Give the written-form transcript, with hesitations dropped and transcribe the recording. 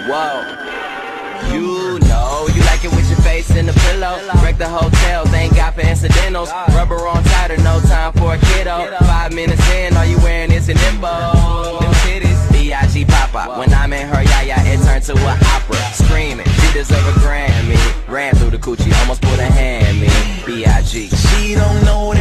Whoa. You know, you like it with your face in the pillow. Wreck the hotel, thank God for incidentals. Rubber on tighter, no time for a kiddo. 5 minutes in, all you wearing is an info. Them titties, B.I.G. Papa. When I'm in her yaya, it turned to an opera. Screaming, she deserve a Grammy. Ran through the coochie, almost put a hand in me. B.I.G. She don't know